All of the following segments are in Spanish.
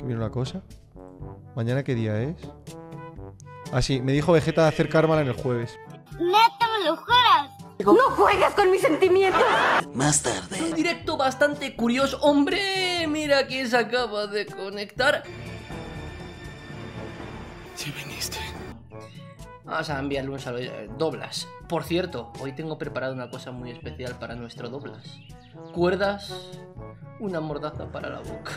Subir una cosa. ¿Mañana qué día es? Ah, sí, me dijo Vegeta de hacer Karma en el jueves. ¡Neta, me lo juras! ¡No juegas con mis sentimientos! Más tarde. Un directo bastante curioso. ¡Hombre! Mira quién se acaba de conectar. Sí viniste. Vamos a enviarle un saludo. Doblas. Por cierto, hoy tengo preparado una cosa muy especial para nuestro Doblas. Cuerdas, una mordaza para la boca.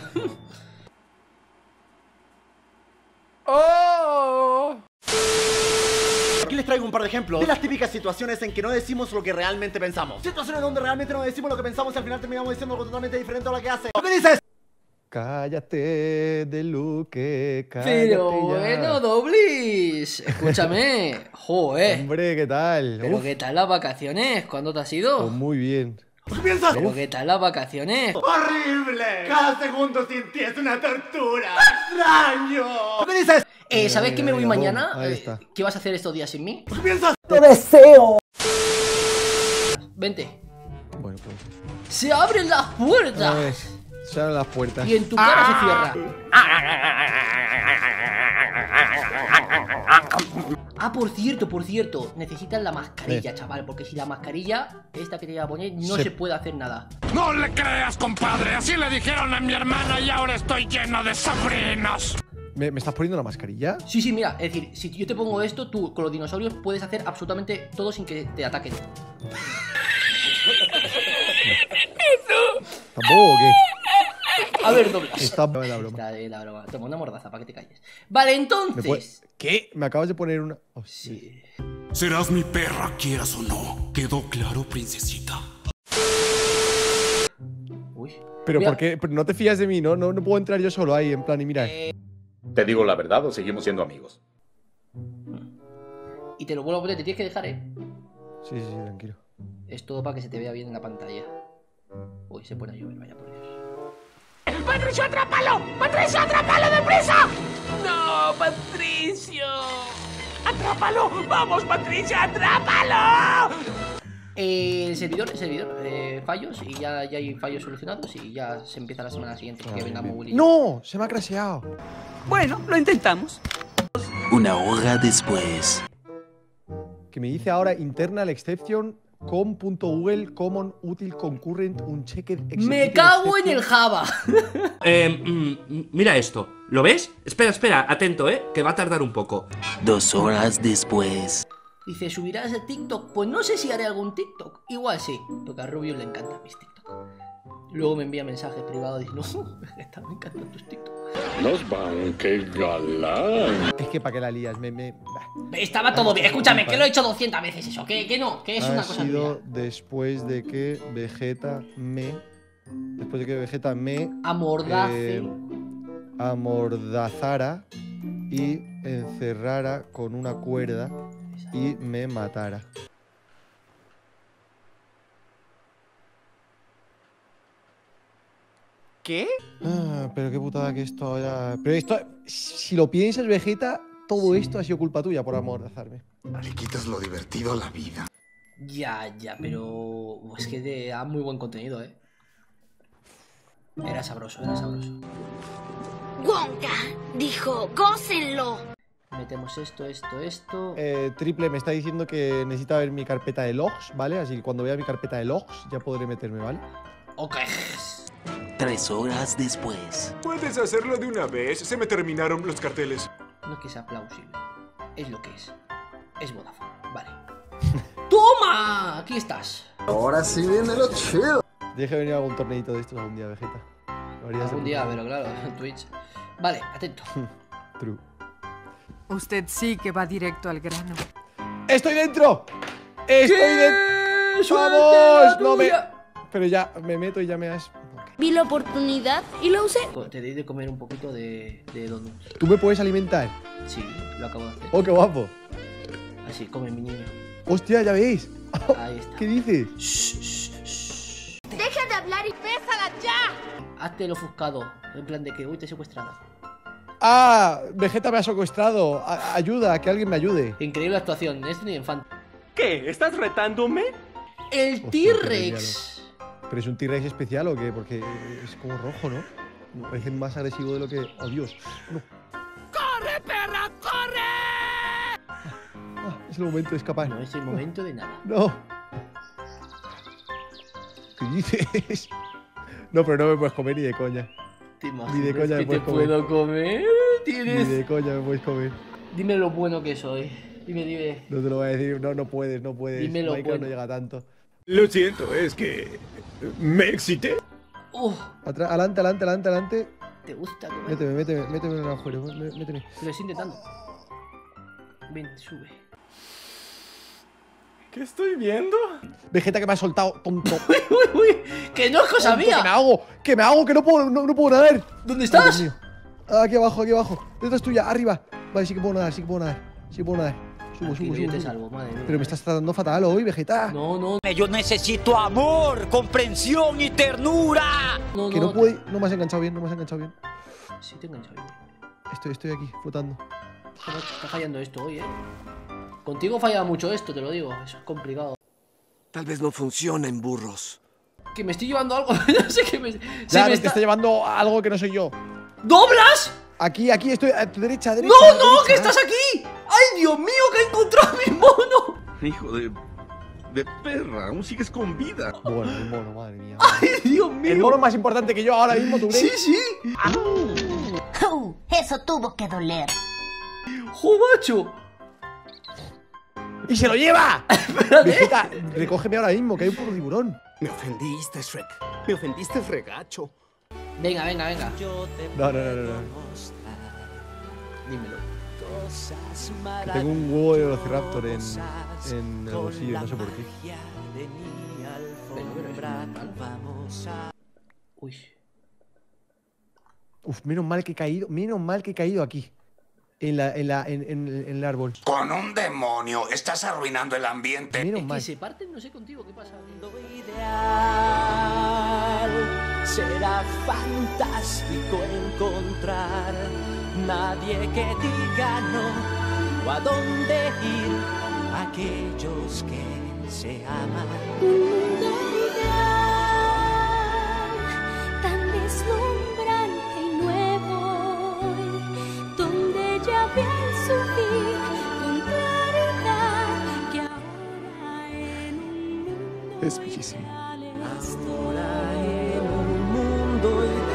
¡Oh! Aquí les traigo un par de ejemplos de las típicas situaciones en que no decimos lo que realmente pensamos. Situaciones donde realmente no decimos lo que pensamos y al final terminamos diciendo algo totalmente diferente a lo que hace. ¿Qué dices? Cállate de Luque, cállate Pero ya. bueno, Doblis, escúchame. Joder. Hombre, ¿qué tal? Pero Uf, ¿qué tal las vacaciones? ¿Cuándo te has ido? pues muy bien. ¿Qué piensas? Pero ¿qué tal las vacaciones? ¡Horrible! Cada segundo sin ti es una tortura. ¡Extraño! ¿Qué dices? ¿Sabes que me voy venga, mañana? ahí está. ¿Qué vas a hacer estos días sin mí? ¿Qué piensas? ¡Te deseo! Vente. Bueno, pues. ¡Se abren las A ver, puertas! se abren las puertas. Y en tu cara se cierra. Ah, por cierto, necesitas la mascarilla, chaval. Porque si la mascarilla, esta que te voy a poner, no se puede hacer nada. No le creas, compadre. Así le dijeron a mi hermana y ahora estoy lleno de sobrinos. ¿Me estás poniendo la mascarilla? Sí, mira, es decir, si yo te pongo esto, tú con los dinosaurios puedes hacer absolutamente todo sin que te ataquen. ¿Tampoco o qué? A ver, Doblas. Está la broma. Está de la broma. Toma una mordaza para que te calles. Vale, entonces. ¿Qué? Me acabas de poner una... Oh, Sí. Serás mi perra, quieras o no. ¿Quedó claro, princesita? Uy. Pero Mira, ¿por qué? Pero no te fías de mí, ¿no? No puedo entrar yo solo ahí, en plan, y mira. ¿Te digo la verdad o seguimos siendo amigos? Y te lo vuelvo a poner, te tienes que dejar, Sí, tranquilo. Es todo para que se te vea bien en la pantalla. Uy, se pone a llover, vaya por Dios. ¡Patricio, atrápalo! ¡Patricio, atrápalo deprisa! ¡No, Patricio! ¡Atrápalo! ¡Vamos, Patricia, atrápalo! El servidor, fallos, y ya hay fallos solucionados y ya se empieza la semana siguiente que venga Moguli. ¡No! Se me ha crasheado. Bueno, lo intentamos. Una hora después. Que me dice ahora internal exception com.google common util concurrent unchecked executive ¡Me cago en exception. el Java! Mira esto. ¿Lo ves? Espera, atento, que va a tardar un poco. 2 horas después. Dice, ¿subirás el TikTok? Pues no sé si haré algún TikTok. Igual sí, porque a Rubio le encantan mis TikTok. Luego me envía mensajes privados diciendo, Vegeta, me encantan tus TikTok. Nos van, qué galán. Es que para qué la lías, Estaba todo bien, escúchame, que lo he hecho 200 veces eso, que no, que es una cosa sido tuya. después de que Vegeta me Amordace. amordazara y encerrara con una cuerda y me matara. ¿Qué? Ah, pero qué putada que esto ya... Pero esto, si lo piensas, Vegeta, todo esto ha sido culpa tuya por amordazarme. Le quitas lo divertido a la vida. Ya, pero es que da muy buen contenido, Era sabroso. Wonka dijo, gócenlo. Metemos esto. Triple me está diciendo que necesita ver mi carpeta de logs, ¿vale? Así que cuando vea mi carpeta de logs ya podré meterme, ¿vale? Ok. 3 horas después. ¿Puedes hacerlo de una vez? Se me terminaron los carteles. No es que sea plausible. Es lo que es. Es Vodafone. Vale. ¡Toma! Aquí estás. Ahora sí viene lo chido. Deje venir algún torneito de estos algún día, Vegeta. Lo harías de Algún puta día, madre. pero claro, en Twitch. Vale, atento. True. Usted sí que va directo al grano. ¡Estoy dentro! ¡Estoy dentro! ¡Vamos! No me... Pero ya me meto y ya me has... Vi la oportunidad y la usé. Te doy de comer un poquito de donuts. ¿Tú me puedes alimentar? Sí, lo acabo de hacer. ¡Oh, qué guapo! Así, come mi niño. ¡Hostia, ya veis! Ahí está. ¿Qué dices? Deja de hablar y pésala ya. Hazte el ofuscado. En plan de que, uy, te he secuestrado. ¡Ah! Vegeta me ha secuestrado. Ayuda, que alguien me ayude. Increíble actuación, es ni infante. ¿Qué? ¿Estás retándome? El Hostia, qué T-Rex. ¿Pero es un T-Rex especial o qué? Porque es como rojo, ¿no? Me parece más agresivo de lo que... ¡Oh, Dios! No. ¡Corre, perra, corre! Es el momento de escapar. No es el momento de nada. No. ¿Qué dices? No, pero no me puedes comer ni de coña. ¿Te imaginas Ni de coña me que te puedes comer. puedo comer? Ni de coña me puedes comer. Dime lo bueno que soy. Dime. No te lo voy a decir. No, no puedes, no puedes. Dime lo Minecraft bueno. no llega tanto. Lo siento, es que... me excité. Atrás, adelante. ¿Te gusta comer? Méteme en el agujero. Méteme. Lo estoy intentando. Ven, sube. ¿Qué estoy viendo? Vegeta que me ha soltado, tonto. Uy, que no es cosa Tonto, mía. que me hago, que no puedo nadar. ¿Dónde Ay, estás? Dios mío. Aquí abajo. Detrás tuya, arriba. Vale, sí que puedo nadar. Subo. Yo te salvo, madre mía. Pero me estás tratando fatal hoy, Vegeta. No. Yo necesito amor, comprensión y ternura. Que no puede. No me has enganchado bien. Sí, te engancho bien. Estoy aquí, flotando. Está fallando esto hoy, Contigo falla mucho esto, te lo digo. Es complicado. Tal vez no funciona en burros. Que me estoy llevando algo. No sé qué me. Ya, te está llevando algo que no soy yo. ¿Doblas? Aquí, estoy a tu derecha. ¡No, que estás aquí! ¡Ay, Dios mío, que he encontrado a mi mono! Hijo de perra, aún sigues con vida. Bueno, el mono, madre mía. ¡Ay, Dios mío! El mono es más importante que yo ahora mismo, ¿tú crees? Sí. Eso tuvo que doler. ¡Jo, macho! ¡Y se lo lleva! Vegeta, recógeme ahora mismo, que hay un puto tiburón. Me ofendiste, Shrek. Me ofendiste, regacho. Venga. No. Dímelo. Que tengo un huevo de Velociraptor en el bolsillo, no sé por qué. Pero es normal. Uy. Uf, menos mal que he caído aquí. En el árbol. Con un demonio, estás arruinando el ambiente. Menos mal. Que se parten, no sé contigo, ¿qué pasa? Será fantástico encontrar nadie que diga no o a dónde ir aquellos que se aman. Un mundo ideal, tan deslumbrante y nuevo, donde ya vi su fin con claridad, que ahora en un mundo Es bellísimo. Ahora en un mundo ideal.